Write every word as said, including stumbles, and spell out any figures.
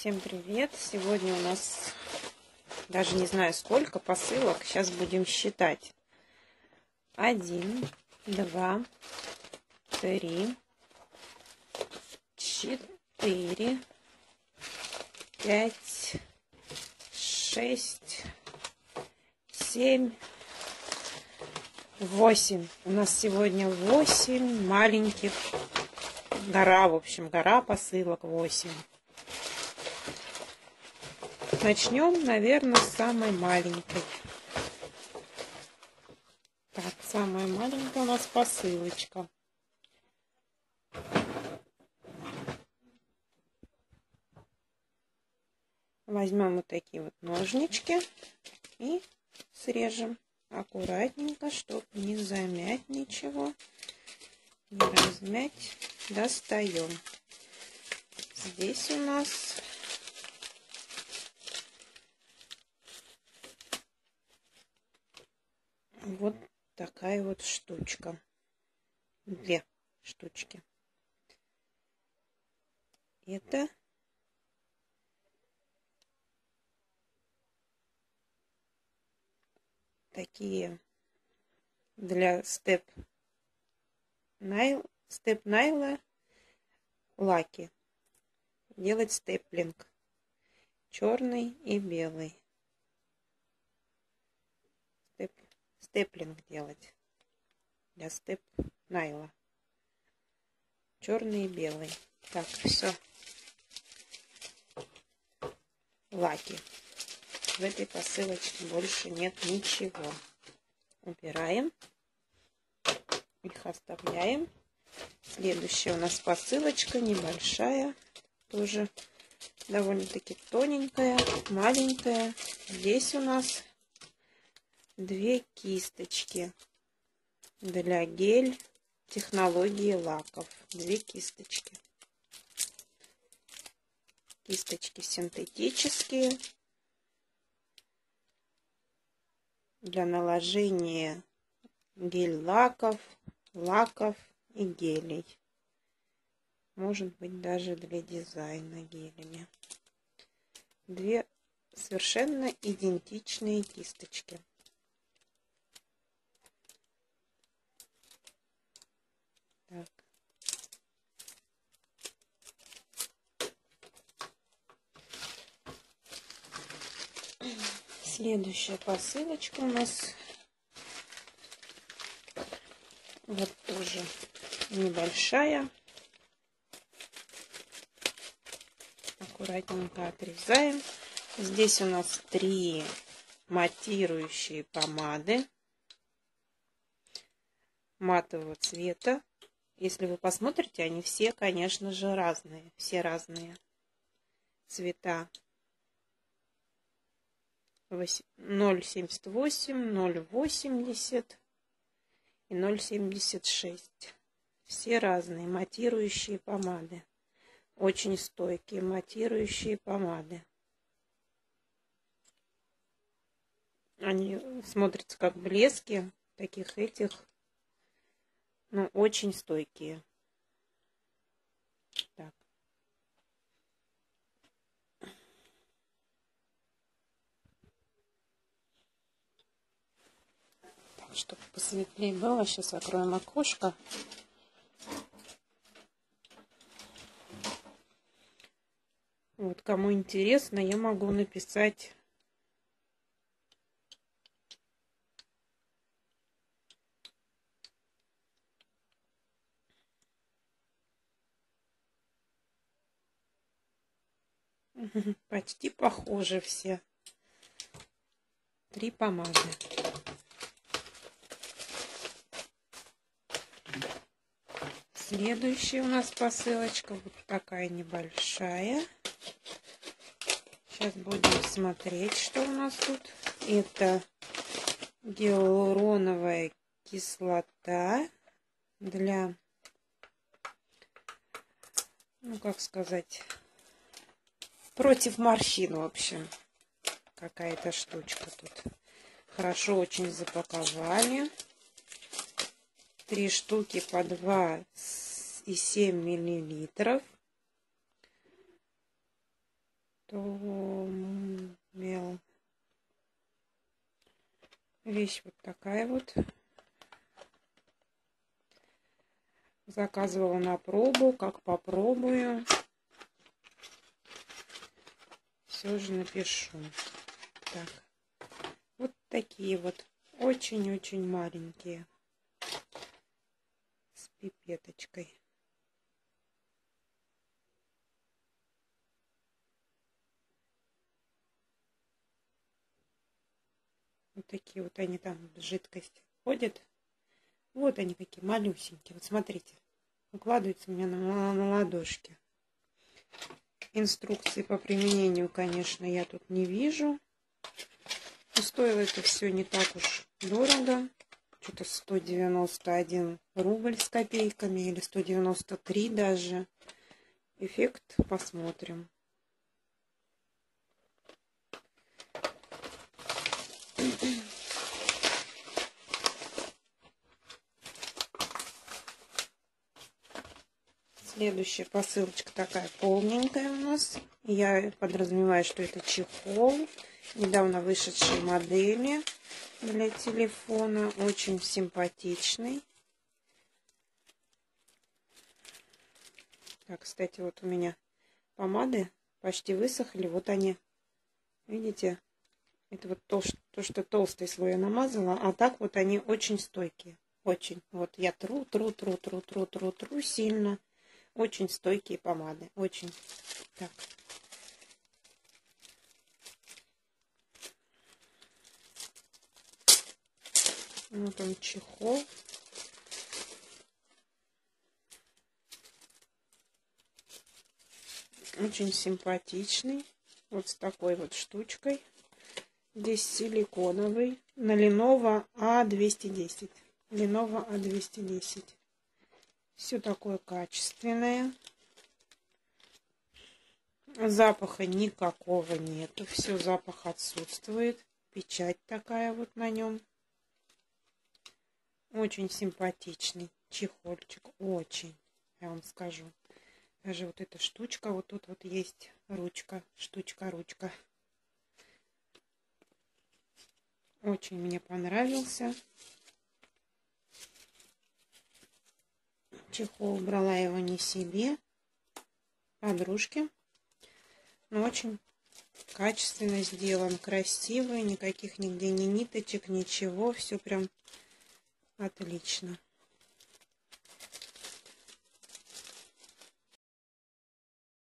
Всем привет! Сегодня у нас даже не знаю сколько посылок. Сейчас будем считать. Один, два, три, четыре, пять, шесть, семь, восемь. У нас сегодня восемь маленьких. Гора, в общем, гора посылок восемь. Начнем, наверное, с самой маленькой. Так, самая маленькая у нас посылочка. Возьмем вот такие вот ножнички и срежем аккуратненько, чтобы не замять ничего, не размять. Достаем. Здесь у нас вот такая вот штучка. Две штучки. Это такие для степ найл, степ найла лаки. Делать степлинг. Черный и белый. Степ, степлинг делать. Для степ найла. Черный и белый. Так, все. Лаки. В этой посылочке больше нет ничего. Убираем. Их оставляем. Следующая у нас посылочка небольшая. Тоже довольно-таки тоненькая, маленькая. Здесь у нас две кисточки для гель технологии лаков. Две кисточки. Кисточки синтетические. Для наложения гель-лаков, лаков и гелей. Может быть, даже для дизайна гелями. Две совершенно идентичные кисточки. Так. Следующая посылочка у нас вот тоже небольшая. Аккуратненько отрезаем. Здесь у нас три матирующие помады матового цвета. Если вы посмотрите, они все, конечно же, разные. Все разные цвета. ноль семьдесят восемь, ноль восемьдесят и ноль семьдесят шесть. Все разные матирующие помады. Очень стойкие матирующие помады. Они смотрятся как блески таких этих, но очень стойкие. Так. Так, чтобы посветлее было, сейчас откроем окошко. Вот, кому интересно, я могу написать почти похожи все. Три помады. Следующая у нас посылочка вот такая небольшая. Сейчас будем смотреть, что у нас тут. Это гиалуроновая кислота для, ну как сказать, против морщин, в общем. Какая-то штучка тут. Хорошо очень запаковали. Три штуки по два и семь миллилитров. Томел. Вещь вот такая вот. Заказывала на пробу, как попробую. Все же напишу. Так. Вот такие вот. Очень-очень маленькие. С пипеточкой. Вот такие вот они там в жидкость ходят. Вот они какие малюсенькие. Вот смотрите. Укладываются у меня на, на ладошки. Инструкции по применению, конечно, я тут не вижу. Но стоило это все не так уж дорого. Что-то сто девяносто один рубль с копейками. Или сто девяносто три даже. Эффект посмотрим. Следующая посылочка такая полненькая у нас. Я подразумеваю, что это чехол. Недавно вышедшей модели для телефона. Очень симпатичный. Так, кстати, вот у меня помады почти высохли. Вот они. Видите? Это вот то, то, что толстый слой я намазала. А так вот они очень стойкие. Очень. Вот я тру, тру, тру, тру, тру, тру, тру сильно. Очень стойкие помады. Очень. Так. Вот он чехол. Очень симпатичный. Вот с такой вот штучкой. Здесь силиконовый. На Lenovo а двести десять. Lenovo а двести десять. Все такое качественное. Запаха никакого нету. Все, запах отсутствует. Печать такая вот на нем. Очень симпатичный чехольчик. Очень, я вам скажу. Даже вот эта штучка, вот тут вот есть ручка. Штучка-ручка. Очень мне понравился. Чехол, брала его не себе, подружке. Но очень качественно сделан, красивый, никаких нигде ни ниточек, ничего. Все прям отлично.